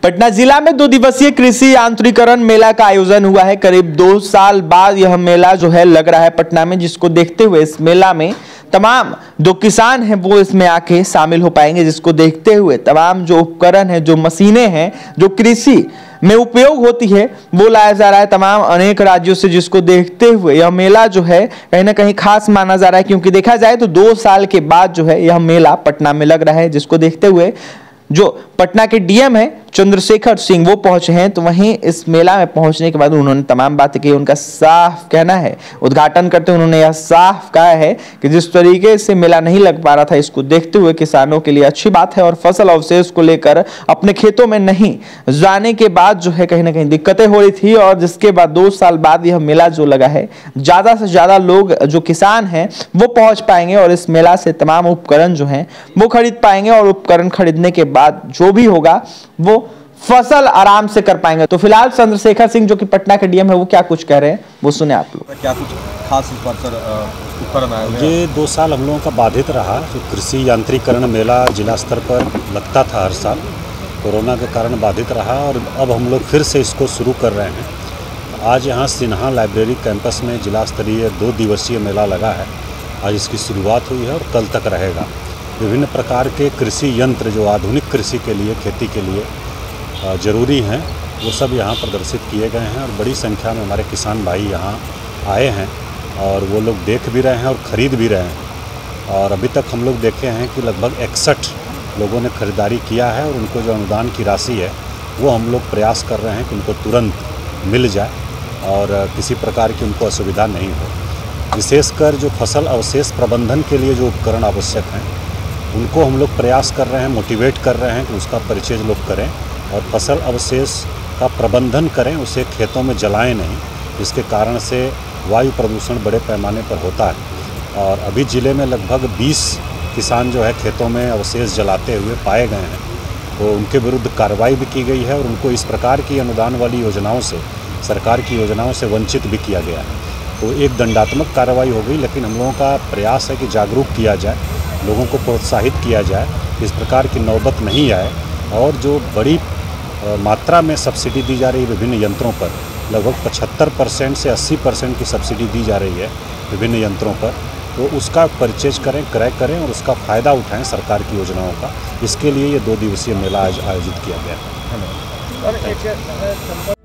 पटना जिला में 2 दिवसीय कृषि यांत्रिकरण मेला का आयोजन हुआ है। करीब 2 साल बाद यह मेला जो है लग रहा है पटना में, जिसको देखते हुए इस मेला में तमाम जो किसान हैं वो इसमें आके शामिल हो पाएंगे, जिसको देखते हुए तमाम जो उपकरण है, जो मशीनें हैं, जो कृषि में उपयोग होती है वो लाया जा रहा है तमाम अनेक राज्यों से, जिसको देखते हुए यह मेला जो है कहीं ना कहीं खास माना जा रहा है। क्योंकि देखा जाए तो 2 साल के बाद जो है यह मेला पटना में लग रहा है, जिसको देखते हुए जो पटना के डीएम है चंद्रशेखर सिंह वो पहुंचे हैं। तो वहीं इस मेला में पहुंचने के बाद उन्होंने तमाम बातें की। उनका साफ कहना है, उद्घाटन करते उन्होंने यह साफ कहा है कि जिस तरीके से मेला नहीं लग पा रहा था, इसको देखते हुए किसानों के लिए अच्छी बात है और फसल अवशेष को लेकर अपने खेतों में नहीं जाने के बाद जो है कहीं ना कहीं दिक्कतें हो रही थी, और जिसके बाद 2 साल बाद यह मेला जो लगा है, ज्यादा से ज्यादा लोग जो किसान हैं वो पहुंच पाएंगे और इस मेला से तमाम उपकरण जो हैं वो खरीद पाएंगे, और उपकरण खरीदने के बाद जो भी होगा वो फसल आराम से कर पाएंगे। तो फिलहाल चंद्रशेखर सिंह जो कि पटना के डीएम है वो क्या कुछ कह रहे हैं वो सुने आप लोग। क्या कुछ खास इस बार सर उपकरण आए? ये 2 साल हम लोगों का बाधित रहा। जो कृषि यांत्रिकरण मेला जिला स्तर पर लगता था हर साल, कोरोना के कारण बाधित रहा और अब हम लोग फिर से इसको शुरू कर रहे हैं। आज यहाँ सिन्हा लाइब्रेरी कैंपस में जिला स्तरीय 2 दिवसीय मेला लगा है। आज इसकी शुरुआत हुई है और कल तक रहेगा। विभिन्न प्रकार के कृषि यंत्र जो आधुनिक कृषि के लिए, खेती के लिए ज़रूरी हैं, वो सब यहाँ प्रदर्शित किए गए हैं और बड़ी संख्या में हमारे किसान भाई यहाँ आए हैं और वो लोग देख भी रहे हैं और ख़रीद भी रहे हैं। और अभी तक हम लोग देखे हैं कि लगभग 61 लोगों ने खरीदारी किया है और उनको जो अनुदान की राशि है वो हम लोग प्रयास कर रहे हैं कि उनको तुरंत मिल जाए और किसी प्रकार की उनको असुविधा नहीं हो। विशेषकर जो फसल अवशेष प्रबंधन के लिए जो उपकरण आवश्यक हैं उनको हम लोग प्रयास कर रहे हैं, मोटिवेट कर रहे हैं कि उसका परिचय लोग करें और फसल अवशेष का प्रबंधन करें, उसे खेतों में जलाएं नहीं, जिसके कारण से वायु प्रदूषण बड़े पैमाने पर होता है। और अभी ज़िले में लगभग 20 किसान जो है खेतों में अवशेष जलाते हुए पाए गए हैं, तो उनके विरुद्ध कार्रवाई भी की गई है और उनको इस प्रकार की अनुदान वाली योजनाओं से, सरकार की योजनाओं से वंचित भी किया गया है। तो एक दंडात्मक कार्रवाई हो गई, लेकिन हम लोगों का प्रयास है कि जागरूक किया जाए, लोगों को प्रोत्साहित किया जाए, इस प्रकार की नौबत नहीं आए। और जो बड़ी मात्रा में सब्सिडी दी जा रही है विभिन्न यंत्रों पर, लगभग 75% से 80% की सब्सिडी दी जा रही है विभिन्न यंत्रों पर, तो उसका परचेज करें, क्रय करें और उसका फ़ायदा उठाएं सरकार की योजनाओं का। इसके लिए ये 2 दिवसीय मेला आज आयोजित किया गया है।